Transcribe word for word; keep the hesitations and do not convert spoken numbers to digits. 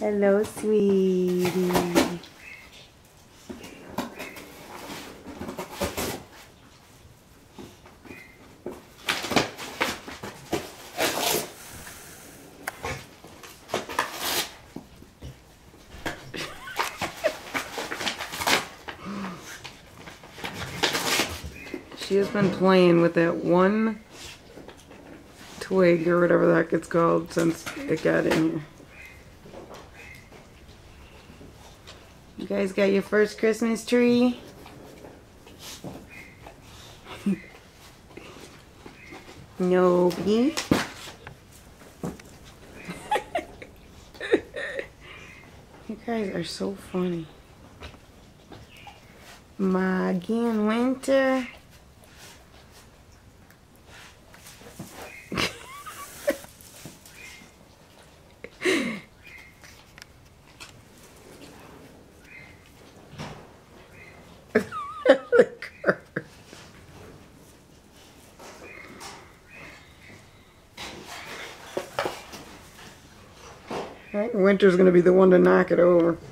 Hello, sweetie. She has been playing with that one twig or whatever the heck it's called since it got in here. You guys got your first Christmas tree? Nobody. You guys are so funny. Maggie and Winter. Right, Winter's gonna be the one to knock it over.